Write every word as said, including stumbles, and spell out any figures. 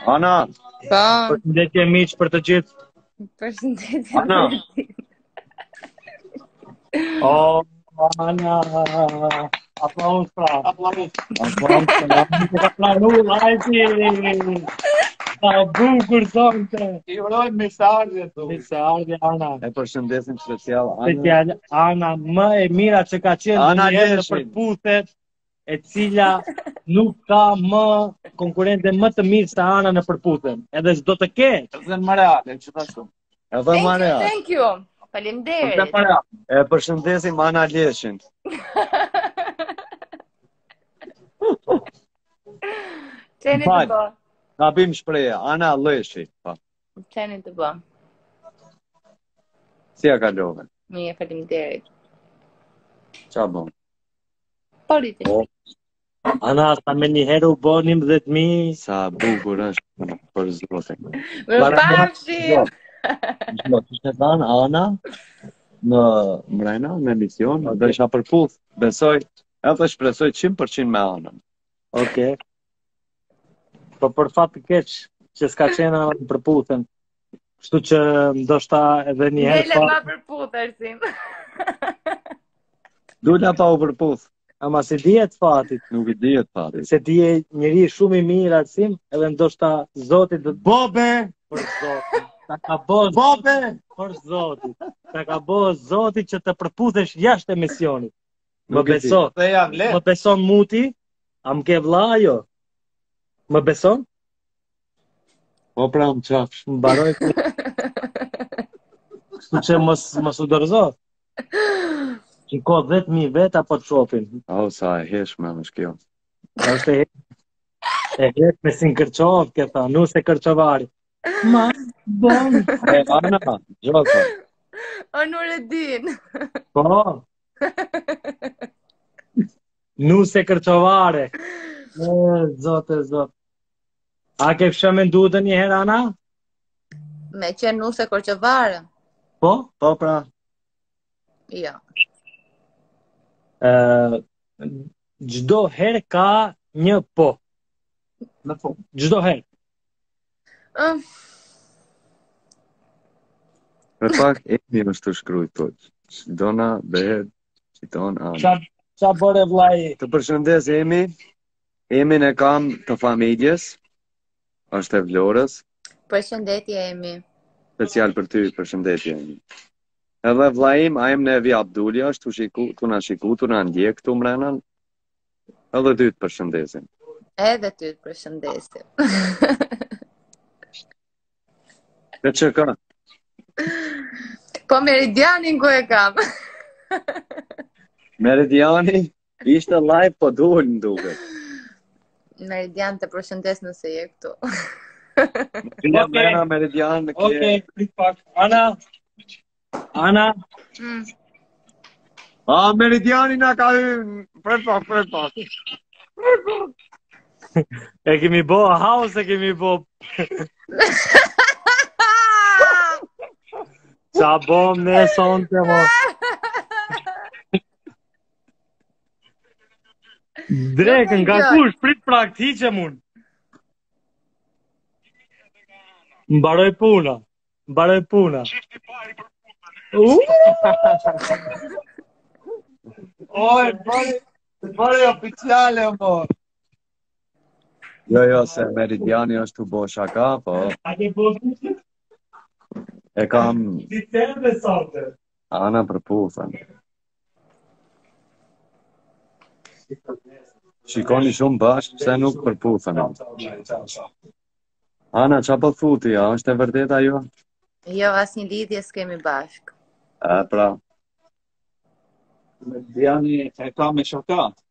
Ana, Po, Përshëndetje miq për të gjithë. përshëndetje. Ana. O, Ana, aplauz pra. Aplauz. Aplauz pra. Nuk ka planu lajti. Sa bukur sonte. I urojmë mesazhe tu. Mi se ardhi Ana. e përshëndesim special Ana. Special Ana më e mira që ka qenë Ana ndonjëherë në Leshin. përputhet, e cila nuk ka më konkurrente më të mirë se Ana në përputhen. Edhe s'do të ketë. Zën më reale, që ta shumë. Edhe Thank you, Maria. thank you. Zën Faleminderit. më reale. E përshëndesim Ana Leshin. Qeni të Fal. bë. Gabim shpreha, Ana Leshi. Po. Qeni të bë. Si ja kalove? Mirë, faleminderit. Qa bon? Politi. Po. Ana, sa me një herë u bo njëmbëdhjetë mijë. Sa bukur është për zotin. Më pafshim. Do të ishte thënë Ana në mrena, në emision, do isha përputh. Besoj, edhe shpresoj njëqind përqind me Anën. Okej. Po për fat të keq që s'ka qenë Ana në përputhen. Kështu që ndoshta edhe një herë Nele ma pa, përputërsin. Dula pa u përputh. ama se dihet fatit, Nuk i dihet fati. se ti je njëri shumë i mirë arsim, edhe ndoshta Zoti do të Bobe! për Zotin. Ta ka bo Bobe! për Zotin. Ta ka bo Zoti që të përputhesh jashtë emisionit. Më Nuk e di. beson, Dhe janë le. më beson muti? A më ke vlla jo? Më beson? Po pra më qafsh. Mbaroj. Kështu që mos mos u dorëzo. Shiko dhjetë mijë vet apo të shopin. O, sa e heshme është kjo. Është e e het me sin kërçov, ke tha, nu se kërçovari. Ma, bon. E, Ana, gjoko. O nuk e din. Po. Nu se kërçovare. E, zote, zot. A ke fshë me ndu të një herë, Ana? Me qenë nuse korqëvare. Po? Po pra, Jo. Ë, çdo herë ka një po. Në fund. Çdo herë. Ëm, për pak Emi është të shkruaj to. Dona bëhet citon Ana. Qa, qa bore vlaj? Të përshëndes Emi. Emin e kam të familjes. Është e Vlorës. Përshëndetje Emi. Special për ty, përshëndetje Emi. Edhe vllaim, Ajem Nevi Abdulja është të shiku, të na shiku, të na ndjek këtu mrena. Edhe ty të përshëndesim. Edhe ty të përshëndesim. Këtë që ka? Po Meridianin ku e kam? Meridiani ishte live po dul në duke. Meridian të përshëndes nëse je këtu. Fila mrena Meridian në kje. Okej, prit pak. Ana. Ana. Mm. A, Meridiani na ka hyrë. Pret pak, pret pak. E kemi bo house, e kemi bo. Qa bom ne sonte mo. Drekën, nga kush, prit prak, hiqem unë. Mbaroj puna. Mbaroj puna. Uh! Oj, bëri, bëri oficiale, mo. Jo, jo, se Meridiani është të bo shaka, po A ke bo e kam si teme sonte. Ana për puthën. Shikoni shumë bashkë, pse nuk për puthën. Ana, qa po thuti, a është e vërtet ajo? Jo, asnjë lidhje s'kemi bashk. E, pra, Mediani e ka me shaka.